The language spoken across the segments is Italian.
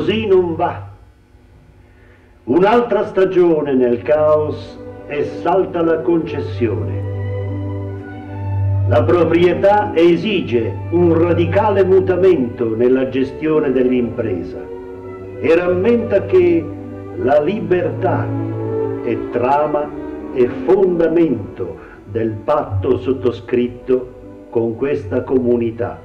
Così non va. Un'altra stagione nel caos e salta la concessione. La proprietà esige un radicale mutamento nella gestione dell'impresa e rammenta che la libertà è trama e fondamento del patto sottoscritto con questa comunità.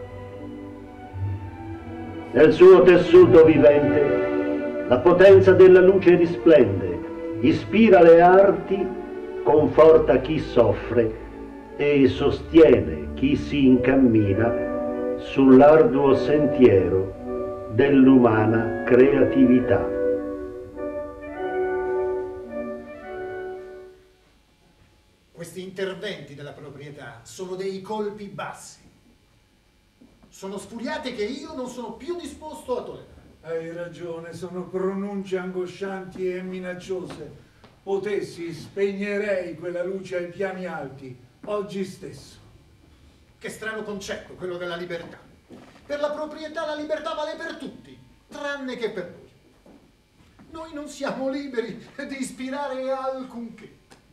Nel suo tessuto vivente la potenza della luce risplende, ispira le arti, conforta chi soffre e sostiene chi si incammina sull'arduo sentiero dell'umana creatività. Questi interventi della proprietà sono dei colpi bassi. Sono sfuriate che io non sono più disposto a tollerare. Hai ragione, sono pronunce angoscianti e minacciose. Potessi, spegnerei quella luce ai piani alti, oggi stesso. Che strano concetto, quello della libertà. Per la proprietà la libertà vale per tutti, tranne che per noi. Noi non siamo liberi di ispirare alcunché.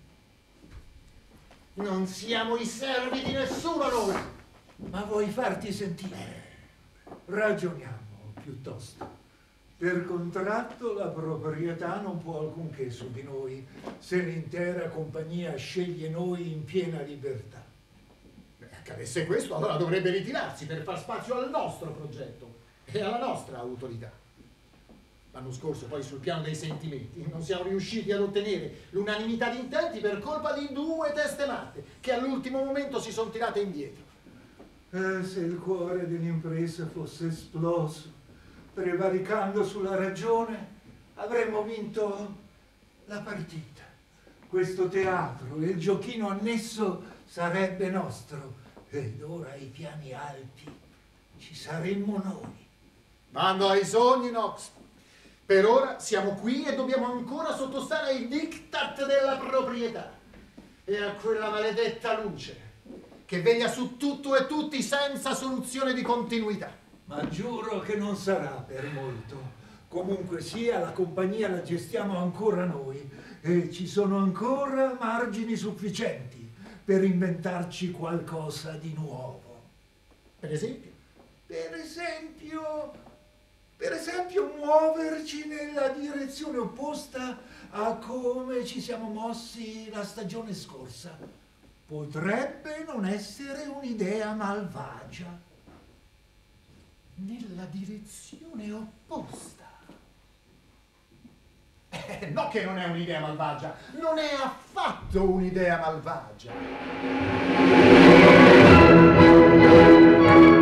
Non siamo i servi di nessuno noi. Ma vuoi farti sentire? Ragioniamo piuttosto. Per contratto la proprietà non può alcunché su di noi se l'intera compagnia sceglie noi in piena libertà. Accadesse questo, allora dovrebbe ritirarsi per far spazio al nostro progetto e alla nostra autorità. L'anno scorso poi sul piano dei sentimenti non siamo riusciti ad ottenere l'unanimità di intenti per colpa di 2 teste matte che all'ultimo momento si sono tirate indietro. Se il cuore dell'impresa fosse esploso, prevaricando sulla ragione, avremmo vinto la partita. Questo teatro e il giochino annesso sarebbe nostro, ed ora ai piani alti ci saremmo noi. Mando ai sogni, Knox. Per ora siamo qui e dobbiamo ancora sottostare ai diktat della proprietà e a quella maledetta luce che veglia su tutto e tutti senza soluzione di continuità. Ma giuro che non sarà per molto. Comunque sia, la compagnia la gestiamo ancora noi e ci sono ancora margini sufficienti per inventarci qualcosa di nuovo. Per esempio? Per esempio muoverci nella direzione opposta a come ci siamo mossi la stagione scorsa. Potrebbe non essere un'idea malvagia. Nella direzione opposta? No che non è un'idea malvagia, non è affatto un'idea malvagia.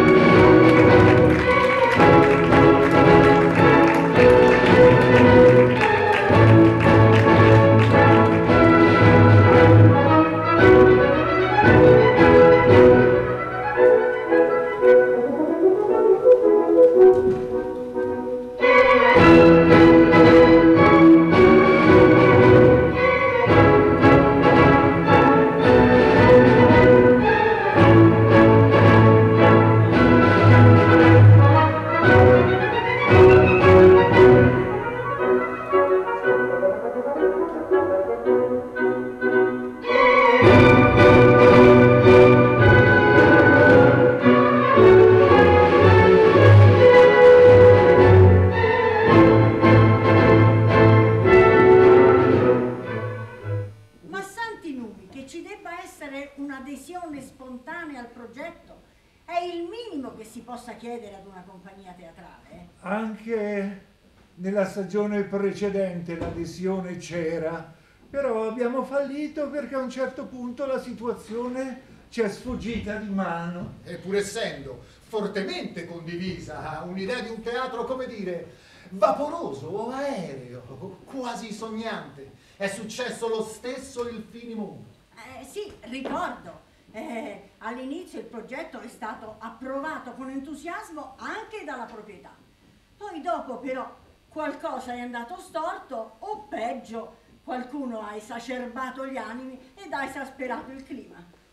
un'adesione spontanea al progetto è il minimo che si possa chiedere ad una compagnia teatrale. Anche nella stagione precedente l'adesione c'era, però abbiamo fallito perché a un certo punto la situazione ci è sfuggita di mano. E pur essendo fortemente condivisa un'idea di un teatro, come dire, vaporoso o aereo, quasi sognante, è successo lo stesso il finimondo. Sì, ricordo. All'inizio il progetto è stato approvato con entusiasmo anche dalla proprietà. Poi dopo però qualcosa è andato storto o peggio, qualcuno ha esacerbato gli animi ed ha esasperato il clima.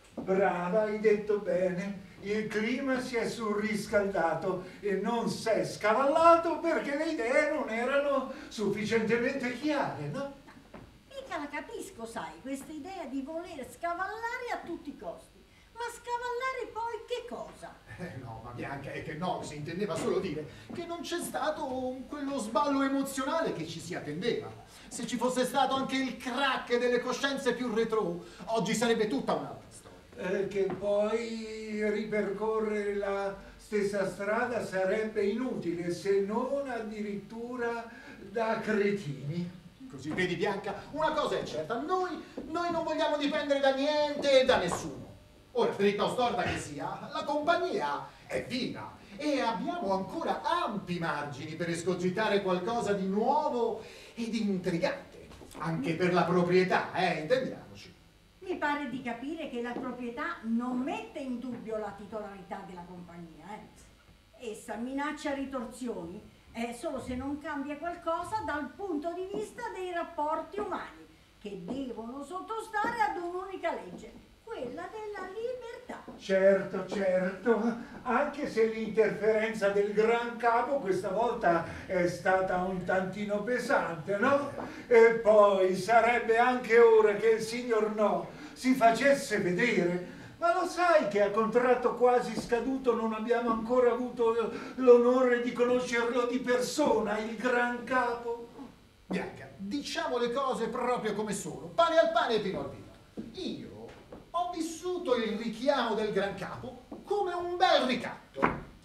Brava, hai detto bene. Il clima si è surriscaldato e non si è scavallato perché le idee non erano sufficientemente chiare, no? Mica la capisco, sai, questa idea di voler scavallare a tutti i costi. Ma scavallare poi che cosa? No, ma Bianca, è che no, si intendeva solo dire che non c'è stato quello sballo emozionale che ci si attendeva. Se ci fosse stato anche il crack delle coscienze più retro, oggi sarebbe tutta un'altra storia. Che poi ripercorrere la stessa strada sarebbe inutile, se non addirittura da cretini. Così vedi, Bianca, una cosa è certa, noi non vogliamo dipendere da niente e da nessuno. Ora, dritta o storta che sia, la compagnia è viva e abbiamo ancora ampi margini per escogitare qualcosa di nuovo e di intrigante, anche per la proprietà, intendiamoci. Mi pare di capire che la proprietà non mette in dubbio la titolarità della compagnia. Essa minaccia ritorsioni solo se non cambia qualcosa dal punto di vista dei rapporti umani, che devono sottostare ad un'unica legge, quella della libertà. Certo, certo, anche se l'interferenza del Gran Capo questa volta è stata un tantino pesante, no? E poi sarebbe anche ora che il signor No si facesse vedere. Ma lo sai che a contratto quasi scaduto non abbiamo ancora avuto l'onore di conoscerlo di persona, il Gran Capo? Bianca, diciamo le cose proprio come sono, pane al pane e vino al vino. Io ho vissuto il richiamo del Gran Capo come un bel ricatto.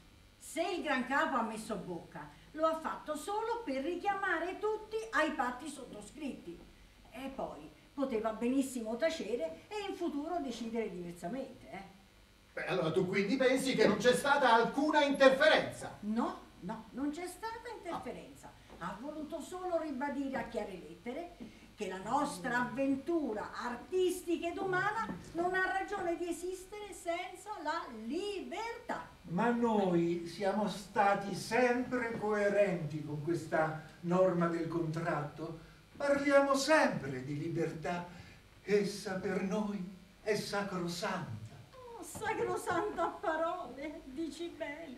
Se il Gran Capo ha messo bocca, lo ha fatto solo per richiamare tutti ai patti sottoscritti. E poi poteva benissimo tacere e in futuro decidere diversamente. Beh, allora tu quindi pensi che non c'è stata alcuna interferenza? No, non c'è stata interferenza. Ha voluto solo ribadire a chiare lettere che la nostra avventura artistica ed umana non ha ragione di esistere senza la libertà. Ma noi siamo stati sempre coerenti con questa norma del contratto. Parliamo sempre di libertà. Essa per noi è sacrosanta. Oh, sacrosanta a parole, dici bene.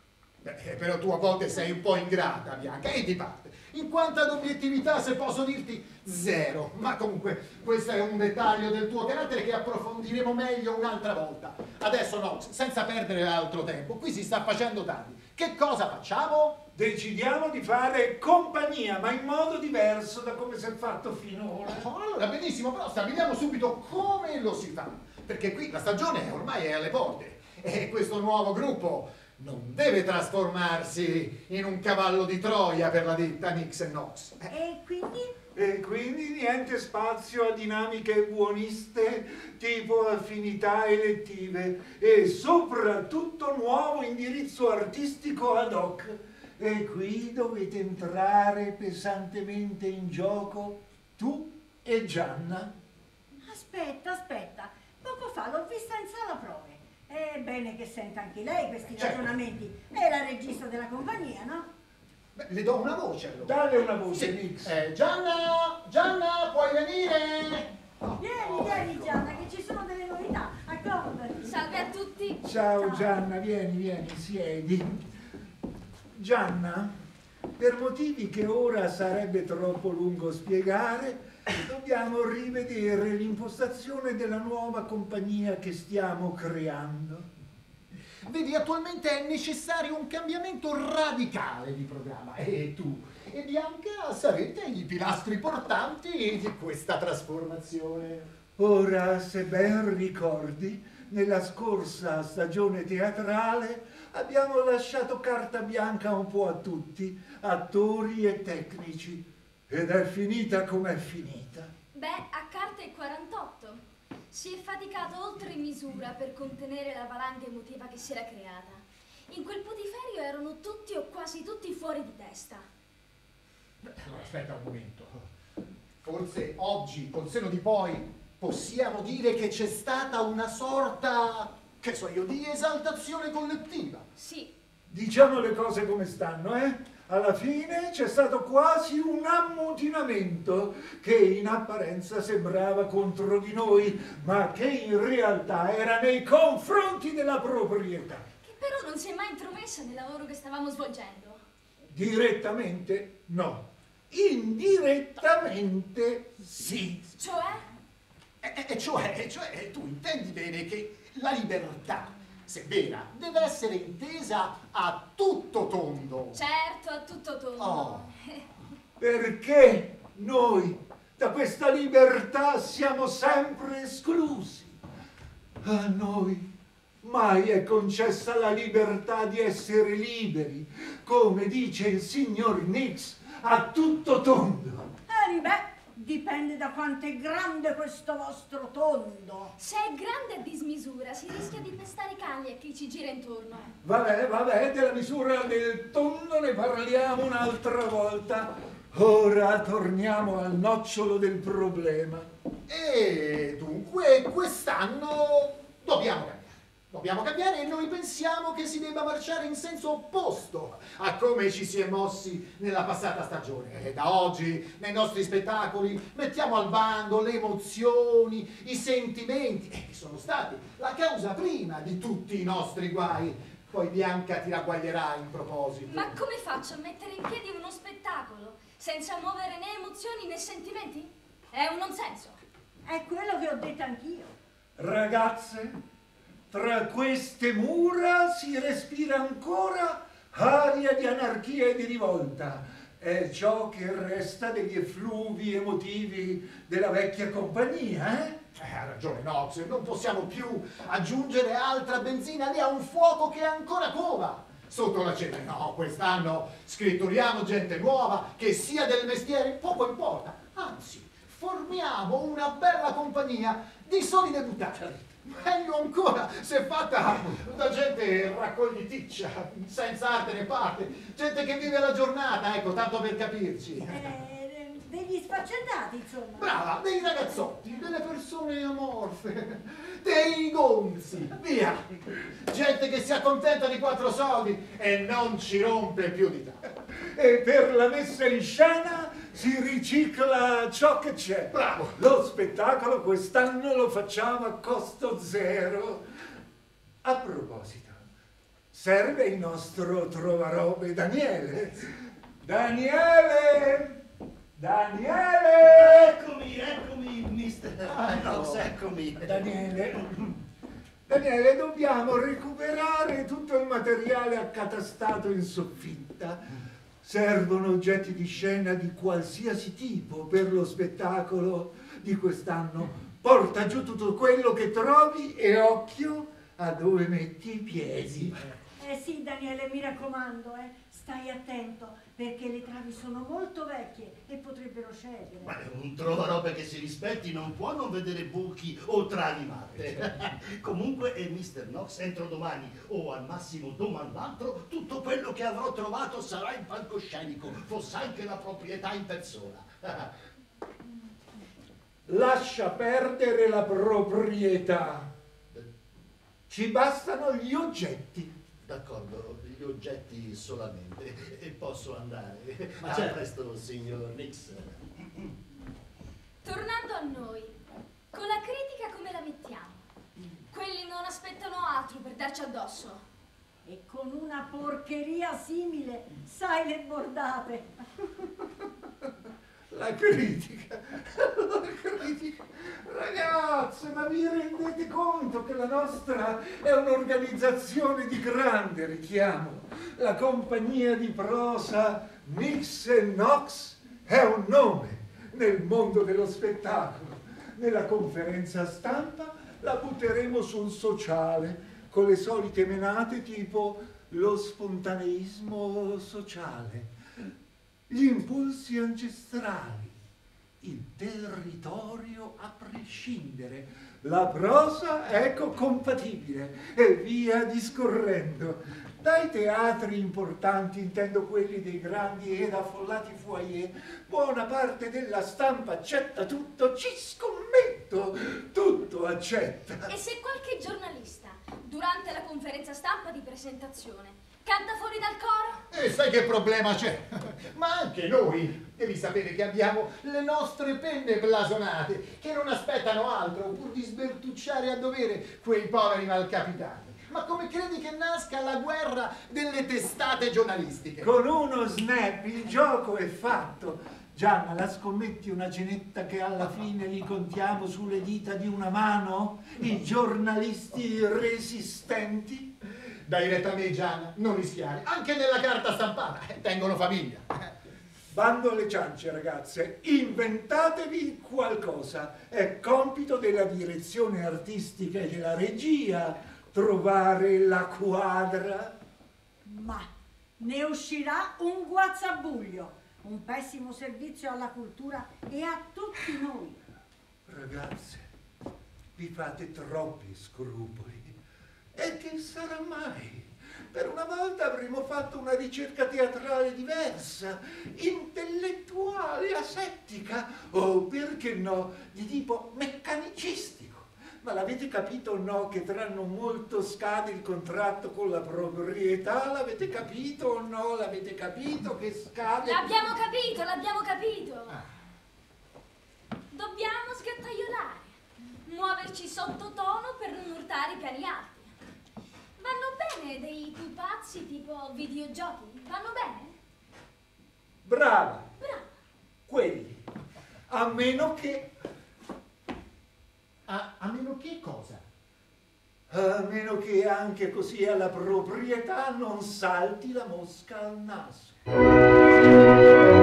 Beh, però tu a volte sei un po' ingrata, Bianca, e di parte. In quanto ad obiettività, se posso dirti, zero. Ma comunque, questo è un dettaglio del tuo carattere che approfondiremo meglio un'altra volta. Adesso, Knox, senza perdere altro tempo, qui si sta facendo tardi. Che cosa facciamo? Decidiamo di fare compagnia, ma in modo diverso da come si è fatto finora. Allora, benissimo, però stabiliamo subito come lo si fa. Perché qui la stagione ormai è alle porte. E questo nuovo gruppo non deve trasformarsi in un cavallo di Troia per la ditta Nix e Knox. E quindi? E quindi niente spazio a dinamiche buoniste tipo affinità elettive e soprattutto nuovo indirizzo artistico ad hoc. E qui dovete entrare pesantemente in gioco tu e Gianna. Aspetta. Poco fa l'ho vista in sala prove. È bene che senta anche lei questi ragionamenti. È la regista della compagnia, no? Beh, le do una voce allora. Dalle una voce, Sì. Nix. Gianna, puoi venire? Vieni Gianna, che ci sono delle novità. Accomodati. Salve a tutti. Ciao Gianna, vieni, siedi. Gianna, per motivi che ora sarebbe troppo lungo spiegare, dobbiamo rivedere l'impostazione della nuova compagnia che stiamo creando. Vedi, attualmente è necessario un cambiamento radicale di programma e tu e Bianca sarete i pilastri portanti di questa trasformazione. Ora, se ben ricordi, nella scorsa stagione teatrale abbiamo lasciato carta bianca un po' a tutti, attori e tecnici, ed è finita com'è finita. Beh, a carta è 48. Si è faticato oltre misura per contenere la valanga emotiva che si era creata. In quel putiferio erano tutti o quasi tutti fuori di testa. Allora, aspetta un momento. Forse oggi, col senno di poi, possiamo dire che c'è stata una sorta, che so io, di esaltazione collettiva. Sì. Diciamo le cose come stanno, Alla fine c'è stato quasi un ammutinamento che in apparenza sembrava contro di noi, ma che in realtà era nei confronti della proprietà. Che però non si è mai intromessa nel lavoro che stavamo svolgendo. Direttamente no, indirettamente sì. Cioè? Cioè, tu intendi bene che la libertà, se vera, deve essere intesa a tutto tondo. Certo, a tutto tondo. Oh. Perché noi da questa libertà siamo sempre esclusi? A noi mai è concessa la libertà di essere liberi, come dice il signor Nix, a tutto tondo. Beh, dipende da quanto è grande questo vostro tondo. Se è grande a dismisura, si rischia di pestare cagli a chi ci gira intorno. Vabbè, della misura del tondo ne parliamo un'altra volta. Ora torniamo al nocciolo del problema. E dunque quest'anno dobbiamo cambiare. Dobbiamo cambiare e noi pensiamo che si debba marciare in senso opposto a come ci si è mossi nella passata stagione. E da oggi nei nostri spettacoli mettiamo al bando le emozioni, i sentimenti, che sono stati la causa prima di tutti i nostri guai. Poi Bianca ti ragguaglierà in proposito. Ma come faccio a mettere in piedi uno spettacolo senza muovere né emozioni né sentimenti? È un non senso. È quello che ho detto anch'io. Ragazze, tra queste mura si respira ancora aria di anarchia e di rivolta. È ciò che resta degli effluvi emotivi della vecchia compagnia, eh? Ha ragione Knox, non possiamo più aggiungere altra benzina lì a un fuoco che ancora cova sotto la cenere. No, quest'anno scritturiamo gente nuova che sia del mestiere, poco importa. Anzi, formiamo una bella compagnia di soli debutanti. Meglio ancora se fatta da gente raccogliticcia, senza arte né parte, gente che vive la giornata, ecco, tanto per capirci. Degli sfaccendati, insomma. Brava, dei ragazzotti, delle persone amorfe, dei gonzi, via. Gente che si accontenta di 4 soldi e non ci rompe più di tanto. E per la messa in scena si ricicla ciò che c'è. Bravo. Lo spettacolo quest'anno lo facciamo a costo zero. A proposito, serve il nostro trovarobe Daniele. Daniele! Eccomi, mister Knox, eccomi. Daniele, dobbiamo recuperare tutto il materiale accatastato in soffitta. Servono oggetti di scena di qualsiasi tipo per lo spettacolo di quest'anno. Porta giù tutto quello che trovi e occhio a dove metti i piedi. Sì, Daniele, mi raccomando, stai attento, perché le travi sono molto vecchie e potrebbero cedere. Ma un trovarobe che si rispetti non può non vedere buchi o travi matte. Comunque, mister Knox, entro domani o al massimo domand'altro, tutto quello che avrò trovato sarà in palcoscenico, fosse anche la proprietà in persona. Lascia perdere la proprietà. Ci bastano gli oggetti. D'accordo, gli oggetti solamente. E posso andare. Ma A certo. presto, signor Nix. Tornando a noi, con la critica come la mettiamo? Quelli non aspettano altro per darci addosso. E con una porcheria simile, sai le bordate. La critica. Ragazze, ma vi rendete conto che la nostra è un'organizzazione di grande richiamo? La compagnia di prosa Nix e Knox è un nome nel mondo dello spettacolo. Nella conferenza stampa la butteremo sul sociale con le solite menate tipo lo spontaneismo sociale, gli impulsi ancestrali, il territorio a prescindere, la prosa ecocompatibile e via discorrendo. Dai teatri importanti, intendo quelli dei grandi ed affollati foyer, buona parte della stampa accetta tutto, ci scommetto, tutto accetta. E se qualche giornalista, durante la conferenza stampa di presentazione, Canta fuori dal coro? E sai che problema c'è? Ma anche noi, devi sapere che abbiamo le nostre penne blasonate, che non aspettano altro pur di sbertucciare a dovere quei poveri malcapitati. Ma come credi che nasca la guerra delle testate giornalistiche? Con uno snap il gioco è fatto. Gianna, la scommetti una cenetta che alla fine li contiamo sulle dita di una mano? I giornalisti resistenti? Dai retta a me, Gianna, non rischiare. Anche nella carta stampata tengono famiglia. Bando alle ciance, ragazze, inventatevi qualcosa. È compito della direzione artistica e della regia trovare la quadra. Ma ne uscirà un guazzabuglio, un pessimo servizio alla cultura e a tutti noi. Ragazze, vi fate troppi scrupoli. E che sarà mai? Per una volta avremmo fatto una ricerca teatrale diversa, intellettuale, asettica, o perché no, di tipo meccanicistico. Ma l'avete capito o no che tra non molto scade il contratto con la proprietà? L'avete capito o no? L'avete capito che scade? L'abbiamo capito, l'abbiamo capito. Dobbiamo sgattaiolare, muoverci sottotono per non urtare i piani alti. Vanno bene dei pupazzi tipo videogiochi? Vanno bene? Brava! Brava. Quelli. A meno che... A meno che cosa? A meno che anche così alla proprietà non salti la mosca al naso.